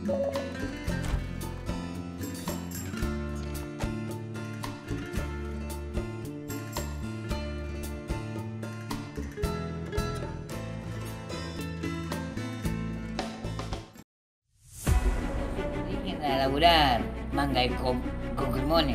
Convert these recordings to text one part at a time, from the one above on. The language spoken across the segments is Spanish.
Dejen a laburar, manga de Pokémon.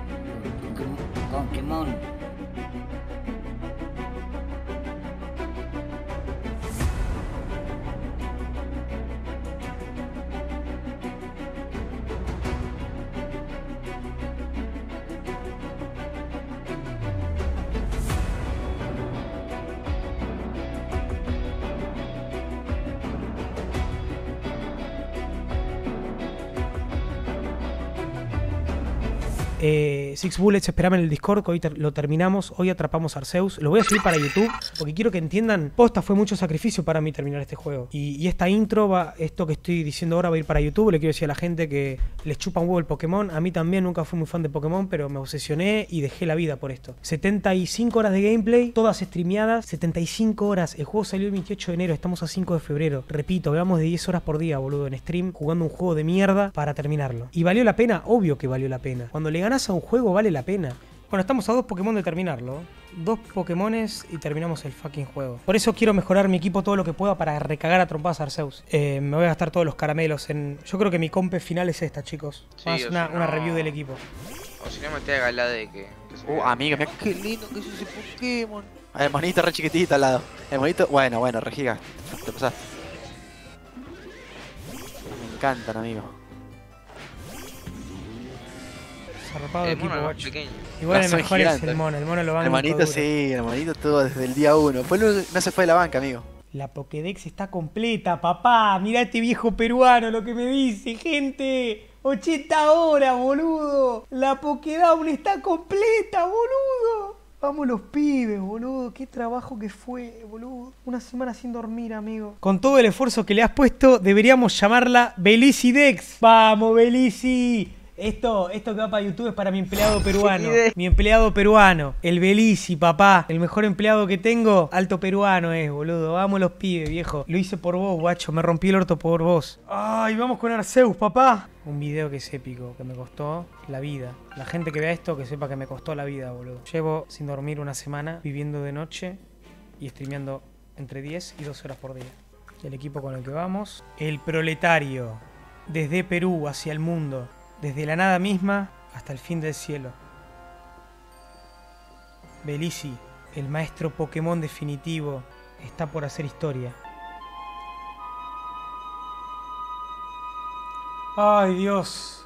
Six Bullets, esperame en el Discord, que hoy lo terminamos. Hoy atrapamos a Arceus. Lo voy a subir para YouTube, porque quiero que entiendan. Posta, fue mucho sacrificio para mí terminar este juego. Y esta intro, esto que estoy diciendo ahora va a ir para YouTube. Le quiero decir a la gente que les chupa un huevo el Pokémon. A mí también, nunca fui muy fan de Pokémon, pero me obsesioné y dejé la vida por esto. 75 horas de gameplay, todas streameadas. 75 horas. El juego salió el 28 de enero, estamos a 5 de febrero. Repito, veamos de 10 horas por día, boludo, en stream, jugando un juego de mierda para terminarlo. ¿Y valió la pena? Obvio que valió la pena. Cuando le ganás a un juego, vale la pena. Bueno, estamos a 2 Pokémon de terminarlo. 2 Pokémones y terminamos el fucking juego. Por eso quiero mejorar mi equipo todo lo que pueda para recagar a trompadas a Arceus. Me voy a gastar todos los caramelos en... Yo creo que mi compe final es esta, chicos. Sí, Más una review del equipo. O si no me te haga la de que amigo, mira qué lindo que es ese Pokémon. El monito re chiquitito al lado. El monito, bueno, re giga. Te pasaste. Me encantan, amigo. Zarpado de equipo, mono guacho. pequeño. Igual No, el son mejor gigantes. es el mono lo van El monito sí, el monito estuvo desde el día 1. Después no se fue de la banca, amigo. La Pokédex está completa, papá. Mirá este viejo peruano lo que me dice, gente. 80 horas, boludo. La Pokédown está completa, boludo. Vamos los pibes, boludo. Qué trabajo que fue, boludo. Una semana sin dormir, amigo. Con todo el esfuerzo que le has puesto, deberíamos llamarla Belici Dex. Vamos, Belici. Esto que va para YouTube es para mi empleado peruano. Mi empleado peruano. El Belici, papá. El mejor empleado que tengo. Alto peruano es, boludo. Vamos los pibes, viejo. Lo hice por vos, guacho. Me rompí el orto por vos. Ay, vamos con Arceus, papá. Un video que es épico, que me costó la vida. La gente que vea esto, que sepa que me costó la vida, boludo. Llevo sin dormir una semana, viviendo de noche y streameando entre 10 y 12 horas por día. El equipo con el que vamos. El proletario. Desde Perú hacia el mundo. Desde la nada misma hasta el fin del cielo. Belici, el maestro Pokémon definitivo, está por hacer historia. ¡Ay, Dios!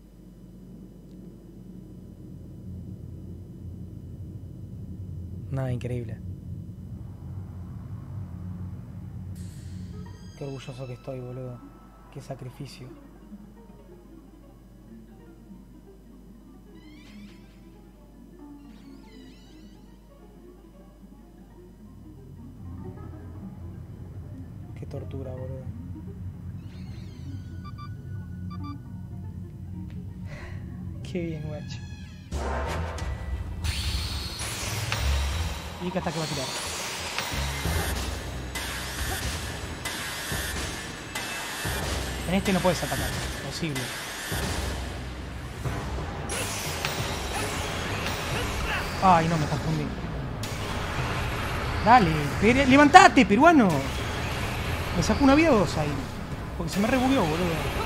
Nada, increíble. Qué orgulloso que estoy, boludo. Qué sacrificio. Qué tortura, boludo. Qué bien, guacho. Y que hasta que va a tirar. En este no puedes atacar. Imposible. Ay, no, me confundí. Dale, levantate, peruano. Me sacó una vida o dos ahí. Porque se me rebugueó, boludo.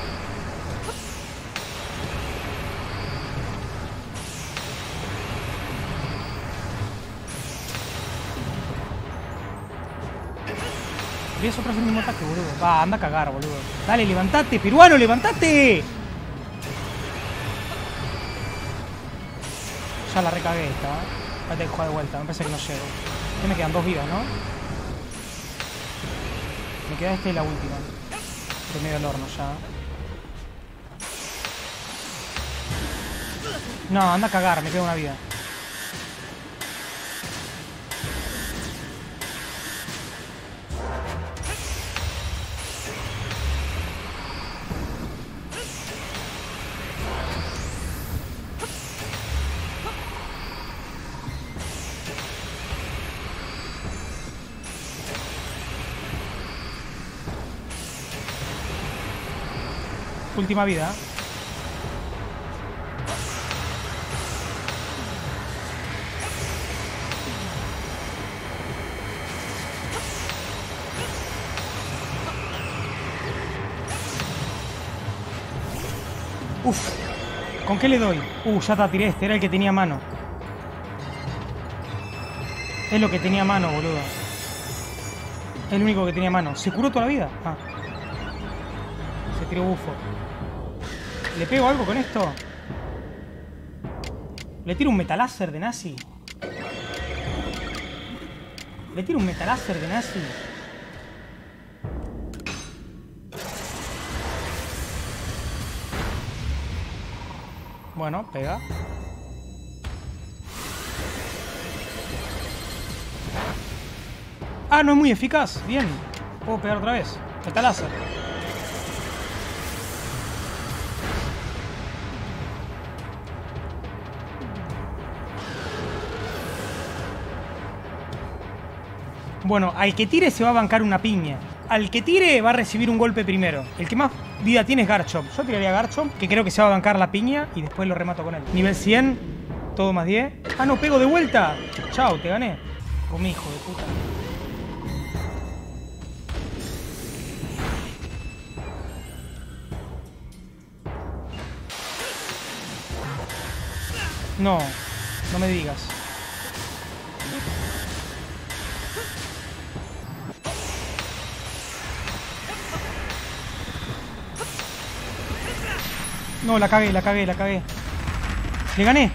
¿Ves otra vez el mismo ataque, boludo? Va, anda a cagar, boludo. Dale, levantate, peruano, levantate. Ya la recagué esta, ¿eh? Voy a tener que jugar de vuelta, me parece que no llego. ¿Qué me quedan? 2 vidas, ¿no? Me queda esta y la última. Estoy medio al horno ya. No, anda a cagar, me queda una vida. Última vida. Uf. ¿Con qué le doy? Ya te tiré este. Era el que tenía mano. Es lo que tenía mano, boludo. Es el único que tenía mano. ¿Se curó toda la vida? Ah. Se tiró bufo. ¿Le pego algo con esto? ¿Le tiro un metaláser de nazi? ¿Le tiro un metaláser de nazi? Bueno, pega. Ah, no es muy eficaz. Bien. Puedo pegar otra vez. Metaláser. Bueno, al que tire se va a bancar una piña. Al que tire va a recibir un golpe primero. El que más vida tiene es Garchomp. Yo tiraría a Garchomp, que creo que se va a bancar la piña y después lo remato con él. Nivel 100, todo más 10. Ah, no, pego de vuelta. Chao, te gané. Comí, hijo de puta. No, no me digas. No, la cagué, la cagué, la cagué. Le gané.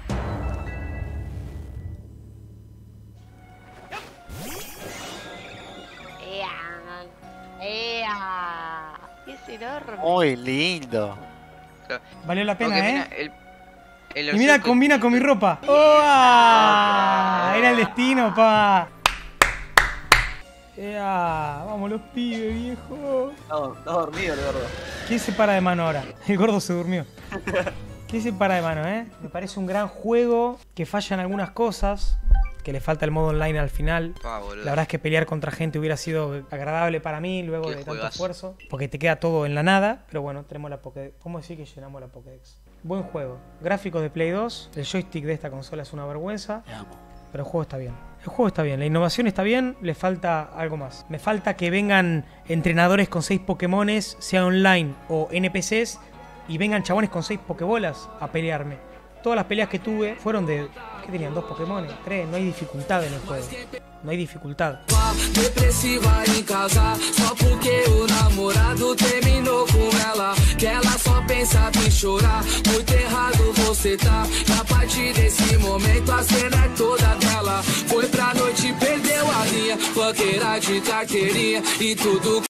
Es enorme. Muy lindo. Valió la pena, Porque ¿eh? el Y mira, combina con mi ropa. ¡Oh! Era el destino, pa. Vamos los pibes, viejo. Está dormido el gordo. ¿Quién se para de mano ahora? El gordo se durmió. ¿Quién se para de mano, Me parece un gran juego, que fallan algunas cosas, que le falta el modo online al final. La verdad es que pelear contra gente hubiera sido agradable para mí luego de tanto esfuerzo, porque te queda todo en la nada, pero bueno, tenemos la Pokédex. ¿Cómo decir que llenamos la Pokédex? Buen juego. Gráficos de Play 2, el joystick de esta consola es una vergüenza, pero el juego está bien. El juego está bien, la innovación está bien, le falta algo más. Me falta que vengan entrenadores con 6 Pokémones, sea online o NPCs, y vengan chabones con 6 Pokébolas a pelearme. Todas las peleas que tuve fueron de... ¿Qué tenían? 2 Pokémones, 3, no hay dificultad en el juego. No hay dificultad. Depressiva em casa, só porque o namorado terminou com ela. Que ela só pensava em chorar. Muito errado você tá. A partir desse momento a cena é toda dela. Foi pra noite, perdeu a linha. Banqueira de carteirinha e tudo.